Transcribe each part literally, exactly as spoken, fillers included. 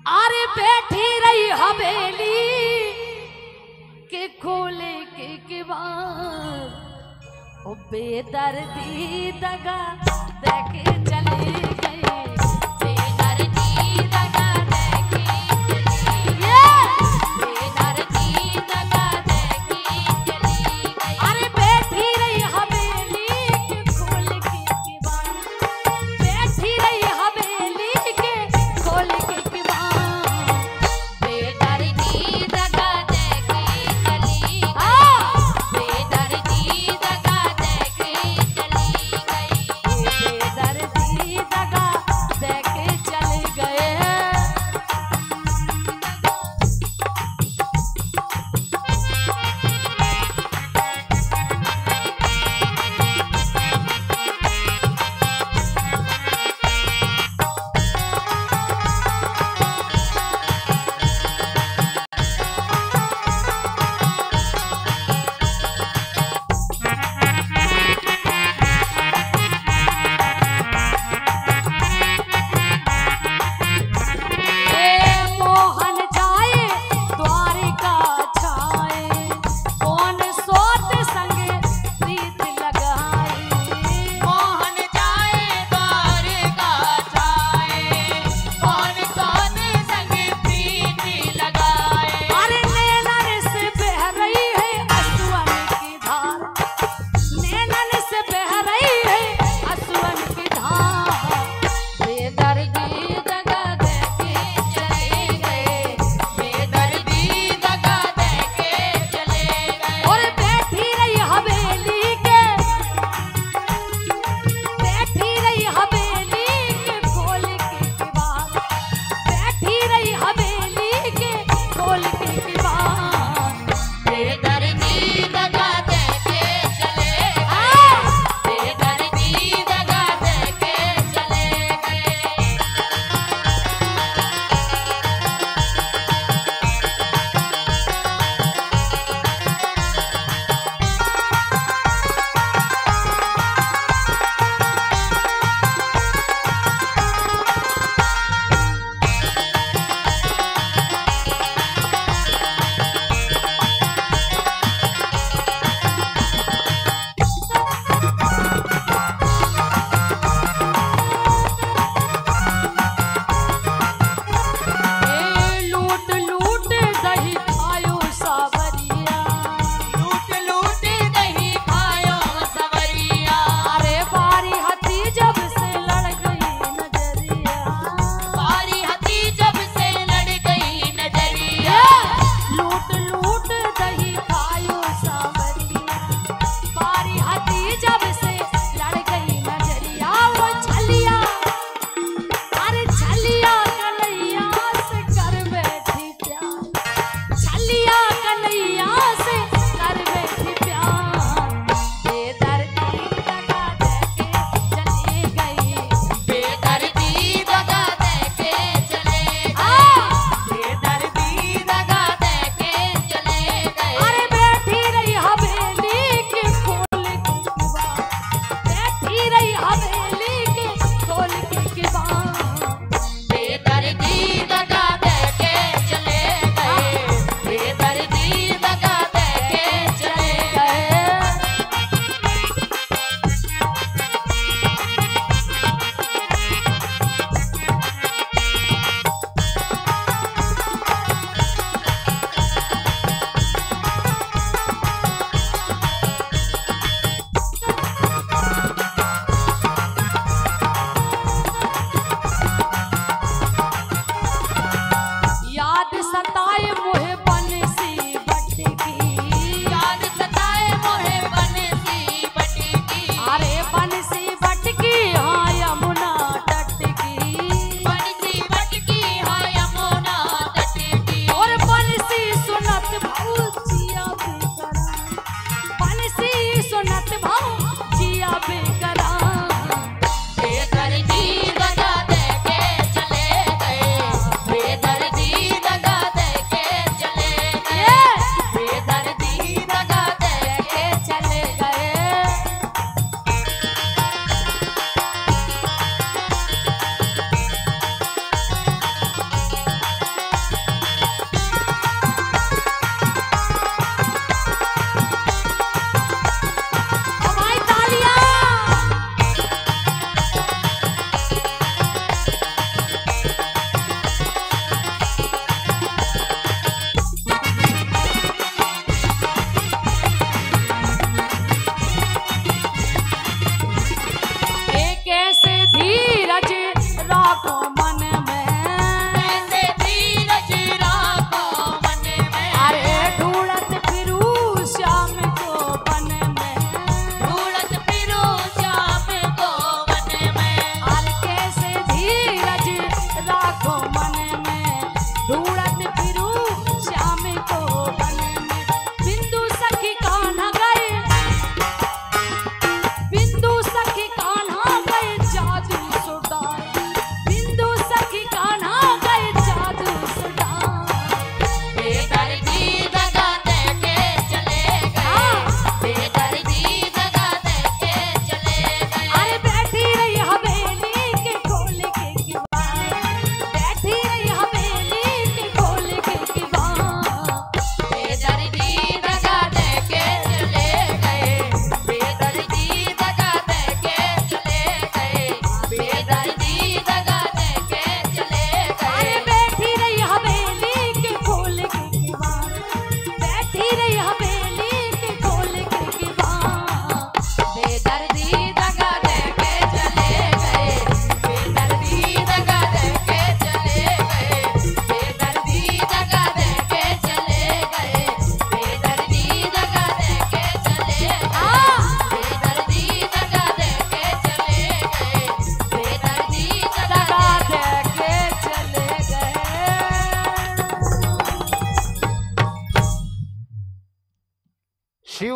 अरे बैठी रही हवेली के खोले के किवाड़, ओ बेदर्दी दगा देके चली गई, बेदर्दी दगा देके चली गई, बेदर्दी दगा देके चली गई। अरे बैठी रही हवेली के खोले के किवाड़, बैठी रही हवेली के खोले के किवाड़, बेदर्दी दगा देके चली गई, बेदर्दी दगा देके चली गई, बेदर्दी दगा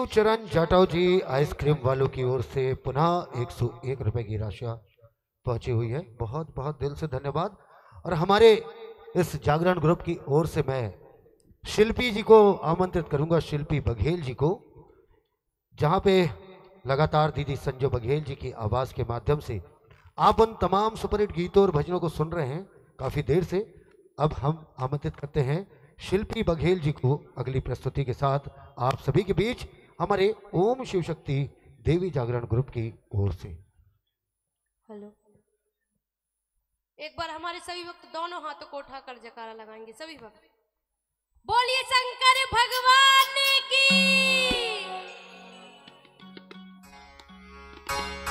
शिव चरण जाटव जी आइसक्रीम वालों की ओर से पुनः एक सौ एक रुपए की राशि पहुंची हुई है। बहुत बहुत दिल से धन्यवाद। और हमारे इस जागरण ग्रुप की ओर से मैं शिल्पी जी को आमंत्रित करूंगा, शिल्पी बघेल जी को, जहां पे लगातार दीदी संजय बघेल जी की आवाज के माध्यम से आप उन तमाम सुपरहिट गीतों और भजनों को सुन रहे हैं काफी देर से। अब हम आमंत्रित करते हैं शिल्पी बघेल जी को अगली प्रस्तुति के साथ आप सभी के बीच हमारे ओम शिव शक्ति देवी जागरण ग्रुप की ओर से। हेलो, एक बार हमारे सभी भक्त दोनों हाथों को उठाकर जयकारा लगाएंगे सभी भक्त। बोलिए शंकर भगवान की।